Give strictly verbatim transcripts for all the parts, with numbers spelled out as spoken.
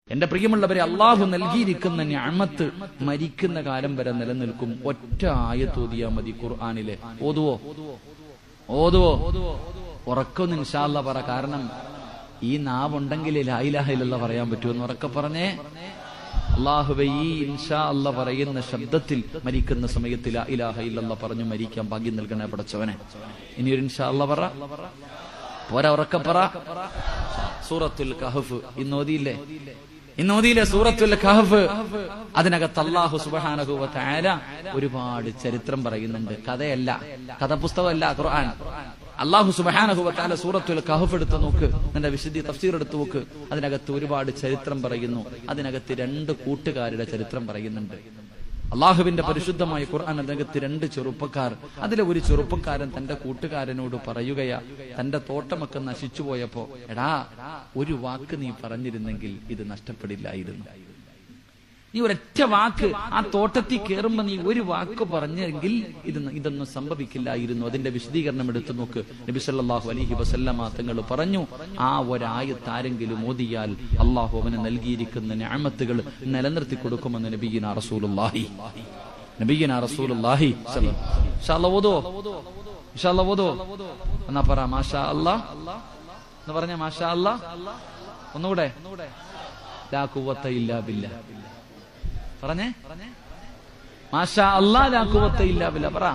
എന്റെ പ്രിയമുള്ളവരെ, അള്ളാഹു നൽകിയിരിക്കുന്ന നിഅമത്ത് മരിക്കുന്ന കാലം വരെ നിലനിൽക്കും. ഒറ്റ ആയത്ത് ഓതിയാ മതി ഖുർആനിലെ. ഓതുവോ ഓതുവോ ഉറക്കൊന്ന് ഇൻഷാ അല്ലാഹ് പറ. കാരണം ഈ നാവുണ്ടെങ്കിലേ ലാ ഇലാഹ ഇല്ലല്ലാഹ് പറയാൻ പറ്റുമെന്ന് ഉറക്കെ പറഞ്ഞേ. അല്ലാഹുവേ, ഈ ഇൻഷാ അല്ലാഹ് പറയുന്ന ശബ്ദത്തിൽ മരിക്കുന്ന സമയത്ത് ലാ ഇലാഹ ഇല്ലല്ലാഹ് പറഞ്ഞു മരിക്കാൻ ഭാഗ്യം നൽകണേ പടച്ചവനെ. ഇനി ഒരു ഇൻഷാ അല്ലാഹ് പറ. പോരാ, ഉറക്കെ പറ. സൂറത്തുൽ കഹഫ് ഇന്നോദിയില്ലേ ഇന്നോദിയിലെ സൂറത്തുൽ കഹഫ്, അതിനകത്ത് അല്ലാഹു സുബ്ഹാനഹു വ തആല ഒരുപാട് ചരിത്രം പറയുന്നുണ്ട്. കഥയല്ല, കഥപുസ്തകമല്ല ഖുർആൻ. അല്ലാഹു സുബ്ഹാനഹു വ തആല സൂറത്തുൽ കഹഫ് എടുത്ത് നോക്ക്, നിന്റെ വിശദീ തഫ്സീർ എടുത്ത് നോക്ക്. അതിനകത്ത് ഒരുപാട് ചരിത്രം പറയുന്നു. അതിനകത്ത് രണ്ട് കൂട്ടുകാരുടെ ചരിത്രം പറയുന്നുണ്ട്. അള്ളാഹുവിന്റെ പരിശുദ്ധമായ ഖുർആൻ അതിനകത്ത് രണ്ട് ചെറുപ്പക്കാർ, അതിലെ ഒരു ചെറുപ്പക്കാരൻ തന്റെ കൂട്ടുകാരനോട് പറയുകയാ, തന്റെ തോട്ടമൊക്കെ നശിച്ചു പോയപ്പോ, എടാ ഒരു വാക്ക് നീ പറഞ്ഞിരുന്നെങ്കിൽ ഇത് നഷ്ടപ്പെടില്ലായിരുന്നു. നീ ഒരൊറ്റ വാക്ക് ആ തോട്ടത്തിൽ കയറുമ്പോ നീ ഒരു വാക്ക് പറഞ്ഞെങ്കിൽ ഇത് ഇതൊന്നും സംഭവിക്കില്ലായിരുന്നു. അതിന്റെ വിശദീകരണം എടുത്തു നോക്ക്. നബി സല്ലല്ലാഹു അലൈഹി വസല്ലമ തങ്ങൾ പറഞ്ഞു, ആ ഒരായത്ത് ആരെങ്കിലും ഓതിയാൽ അള്ളാഹു അവന് നൽകിയിരിക്കുന്ന നിഅമത്തുകൾ നിലനിർത്തി കൊടുക്കുമെന്ന് നബിയിനാ റസൂലുള്ളാഹി നബിയിനാ റസൂലുള്ളാഹി ഇൻഷാ അല്ലാഹ് ഓതോ ഇൻഷാ അല്ലാഹ് ഓതോ എന്നാ പറ. മാഷാ അല്ലാഹ് എന്ന് പറഞ്ഞ മാഷാ അല്ലാഹ്. ഒന്നുകൂടെ. ലാ ഖുവത ഇല്ലാ ബില്ലാഹ് പറഞ്ഞേ. മാഷാ അല്ലാഹ് ലാ ഖുവത ഇല്ലാ ബില്ലാഹ് പറ.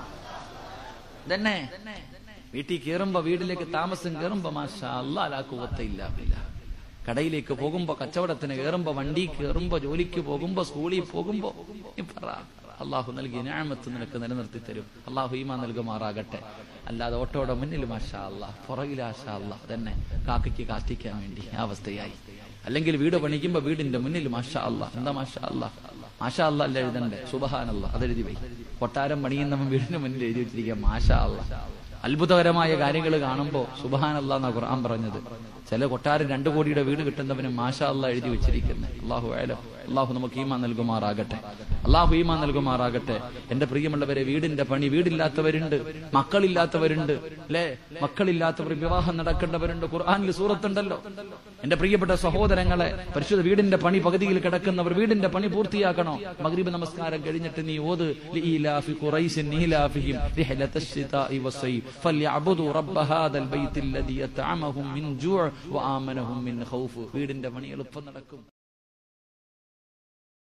തന്നെ വീട്ടിൽ കയറുമ്പോ, വീട്ടിലേക്ക് താമസം കയറുമ്പോ മാഷാ അല്ലാഹ് ലാ ഖുവത ഇല്ലാ ബില്ലാഹ്. കടയിലേക്ക് പോകുമ്പോ, കച്ചവടത്തിന് കയറുമ്പോ, വണ്ടി കയറുമ്പോ, ജോലിക്ക് പോകുമ്പോ, സ്കൂളിൽ പോകുമ്പോ പറ, അള്ളാഹു നൽകിയ നിഅമത്ത് നിനക്ക് നിലനിർത്തി തരും. അള്ളാഹു ഈമാൻ നൽകുമാറാകട്ടെ. അല്ലാതെ ഓട്ടോയുടെ മുന്നിൽ മാഷാ അല്ലാഹ്, പുറകിൽ മാഷാ അല്ലാഹ്, തന്നെ കാക്കയ്ക്ക് കാഷ്ടിക്കാൻ വേണ്ടി ആ അവസ്ഥയായി. അല്ലെങ്കിൽ വീട് പണിക്കുമ്പോ വീടിന്റെ മുന്നിൽ മാഷാ അല്ലാഹ്. എന്താ മാഷാ അല്ലാഹ്? മാഷാ അല്ലാഹ് അല്ല എഴുതണ്ടേ, സുബ്ഹാനല്ലാഹ് അതെഴുതി പോയി. കൊട്ടാരം പണിയുന്നവൻ വീടിന്റെ മുന്നിൽ എഴുതി വെച്ചിരിക്കുക മാഷാ അല്ലാഹ്. അത്ഭുതകരമായ കാര്യങ്ങൾ കാണുമ്പോ സുബ്ഹാനല്ലാഹ് എന്നാ ഖുർആൻ പറഞ്ഞത്. ചില കൊട്ടാരം രണ്ടു കോടിയുടെ വീട് കിട്ടുന്നവന് മാഷാ അല്ലാഹ് എഴുതി വെച്ചിരിക്കുന്നത്. അല്ലാഹു അഅലം. അല്ലാഹു നമുക്ക് ഈമാൻ നൽകുമാറാകട്ടെ. അല്ലാഹു ഈമാൻ നൽകുമാറാകട്ടെ. എന്റെ പ്രിയമുള്ളവരെ, വീടിന്റെ പണി, വീടില്ലാത്തവരുണ്ട്, മക്കളില്ലാത്തവരുണ്ട്, അല്ലെ? മക്കളില്ലാത്തവർ, വിവാഹം നടക്കേണ്ടവരുണ്ട്. ഖുർആനിൽ സൂറത്തുണ്ടല്ലോ. എന്റെ പ്രിയപ്പെട്ട സഹോദരങ്ങളെ, പരിശുദ്ധ വീടിന്റെ പണി പകുതിയിൽ കിടക്കുന്നവർ വീടിന്റെ പണി പൂർത്തിയാക്കണോ? മഗ്രിബ് നമസ്കാരം കഴിഞ്ഞിട്ട് നീ ഓത് ലീലാഫി ഖുറൈശിൻ നീലാഫിഹിം റിഹലത്തശ് ശിതാഇ വസ്സൈഫ് ഫൽയഅബ്ദു റബ്ബ ഹാദൽ ബൈത്തിൽ ലദി അത്അമഹും മിൻ ജൂഅ് വആമനഹും മിൻ ഖൗഫ്. വീടിന്റെ പണി എളുപ്പം നടക്കും.